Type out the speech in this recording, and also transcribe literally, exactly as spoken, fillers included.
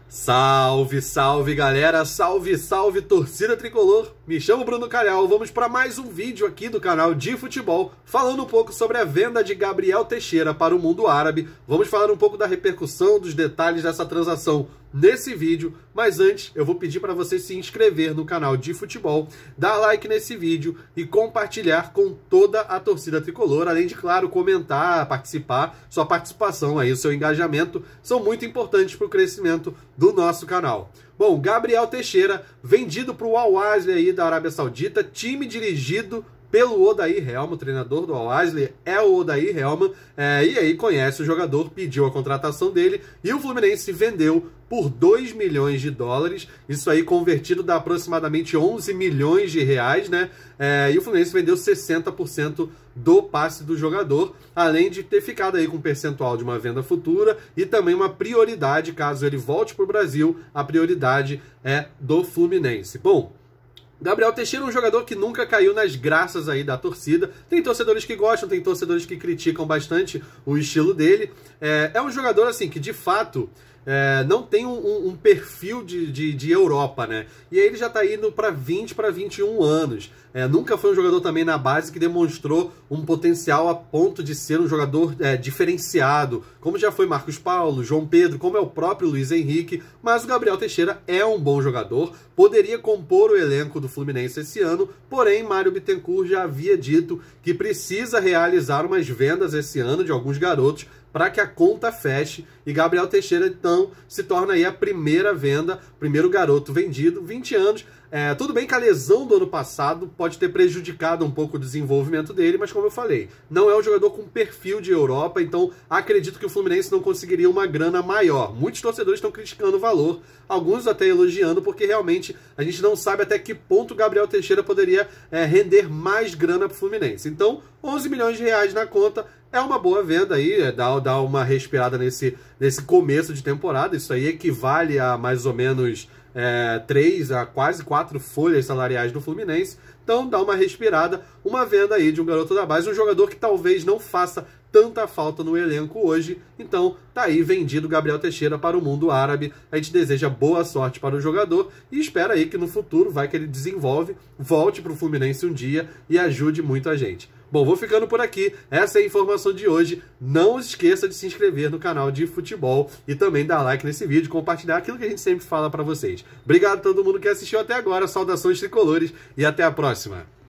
Salve, salve galera, salve, salve torcida tricolor, me chamo Bruno Calhau, vamos para mais um vídeo aqui do canal de futebol, falando um pouco sobre a venda de Gabriel Teixeira para o mundo árabe. Vamos falar um pouco da repercussão, dos detalhes dessa transação nesse vídeo, mas antes eu vou pedir para você se inscrever no canal de futebol, dar like nesse vídeo e compartilhar com toda a torcida tricolor, além de, claro, comentar, participar. Sua participação aí, o seu engajamento são muito importantes para o crescimento do nosso canal. Bom, Gabriel Teixeira, vendido para o Al-Ahly aí da Arábia Saudita, time dirigido pelo Odair Helman, o treinador do Al-Ahly é o Odair Helman, é, e aí conhece o jogador, pediu a contratação dele, e o Fluminense vendeu por dois milhões de dólares, isso aí convertido dá aproximadamente onze milhões de reais, né? É, e o Fluminense vendeu sessenta por cento do passe do jogador, além de ter ficado aí com um percentual de uma venda futura e também uma prioridade, caso ele volte para o Brasil, a prioridade é do Fluminense. Bom, Gabriel Teixeira é um jogador que nunca caiu nas graças aí da torcida. Tem torcedores que gostam, tem torcedores que criticam bastante o estilo dele. É, é um jogador assim que de fato é, não tem um, um perfil de, de, de Europa, né? E aí ele já tá indo para vinte para vinte e um anos. É, nunca foi um jogador também na base que demonstrou um potencial a ponto de ser um jogador é, diferenciado, como já foi Marcos Paulo, João Pedro, como é o próprio Luiz Henrique, mas o Gabriel Teixeira é um bom jogador, poderia compor o elenco do Fluminense esse ano, porém Mário Bittencourt já havia dito que precisa realizar umas vendas esse ano de alguns garotos para que a conta feche, e Gabriel Teixeira então se torna aí a primeira venda, primeiro garoto vendido, vinte anos. É, tudo bem que a lesão do ano passado pode ter prejudicado um pouco o desenvolvimento dele, mas como eu falei, não é um jogador com perfil de Europa, então acredito que o Fluminense não conseguiria uma grana maior. Muitos torcedores estão criticando o valor, alguns até elogiando, porque realmente a gente não sabe até que ponto o Gabriel Teixeira poderia é, render mais grana para o Fluminense. Então, onze milhões de reais na conta é uma boa venda aí, dá, dá uma respirada nesse, nesse começo de temporada, isso aí equivale a mais ou menos É, três a quase quatro folhas salariais do Fluminense, então dá uma respirada, uma venda aí de um garoto da base, um jogador que talvez não faça tanta falta no elenco hoje, então tá aí vendido Gabriel Teixeira para o mundo árabe. A gente deseja boa sorte para o jogador e espera aí que no futuro, vai que ele desenvolve, volte para o Fluminense um dia e ajude muito a gente. Bom, vou ficando por aqui, essa é a informação de hoje. Não esqueça de se inscrever no canal de futebol e também dar like nesse vídeo, compartilhar aquilo que a gente sempre fala para vocês. Obrigado a todo mundo que assistiu até agora, saudações tricolores e até a próxima!